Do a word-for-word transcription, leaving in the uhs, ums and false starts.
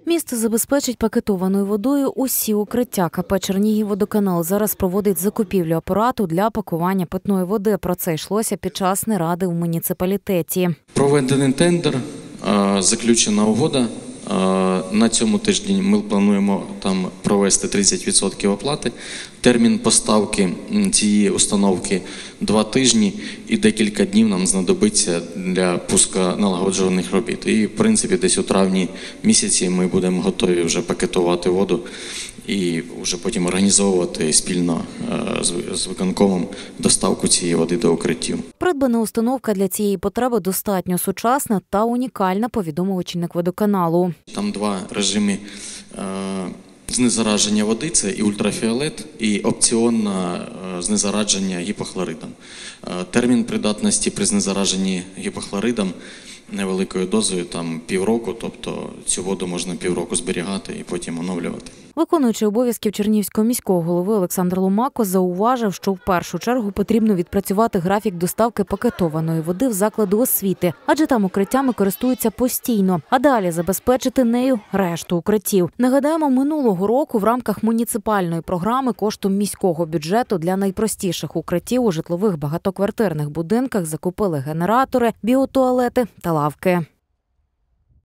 Місто забезпечить пакетованою водою усі укриття. КП «Чернігівводоканал» зараз проводить закупівлю апарату для пакування питної води. Про це йшлося під час наради у муніципалітеті. Проведений тендер, заключена угода. На цьому тижні ми плануємо там провести тридцять відсотків оплати. Термін поставки цієї установки – два тижні і декілька днів нам знадобиться для пусконалагоджувальних робіт. І, в принципі, десь у травні місяці ми будемо готові вже пакетувати воду і вже потім організовувати спільно з виконкомом доставку цієї води до укриттів. Придбана установка для цієї потреби достатньо сучасна та унікальна, повідомив очільник водоканалу. Там два режими знезараження води – це і ультрафіолет, і опціонне знезараження гіпохлоридом. Термін придатності при знезараженні гіпохлоридом невеликою дозою, там півроку, тобто цю воду можна півроку зберігати і потім оновлювати. Виконуючий обов'язків Чернігівського міського голови Олександр Ломако зауважив, що в першу чергу потрібно відпрацювати графік доставки пакетованої води в заклади освіти, адже там укриттями користуються постійно, а далі забезпечити нею решту укриттів. Нагадаємо, минулого року в рамках муніципальної програми коштом міського бюджету для найпростіших укриттів у житлових багатоквартирних будинках закупили генератори, біотуалети та лавки.